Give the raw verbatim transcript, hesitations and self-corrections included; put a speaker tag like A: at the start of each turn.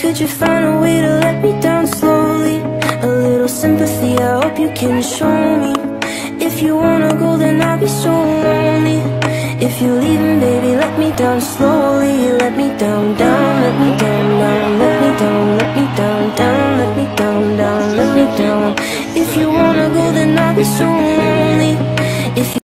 A: Could you find a way to let me down slowly? A little sympathy, I hope you can show me. If you wanna go, then I'll be so lonely. If you're leaving, baby, let me down slowly. Let me down, down, let me down, down. Let me down, let me down, down. Let me down, down, let me down. If you wanna go, then I'll be so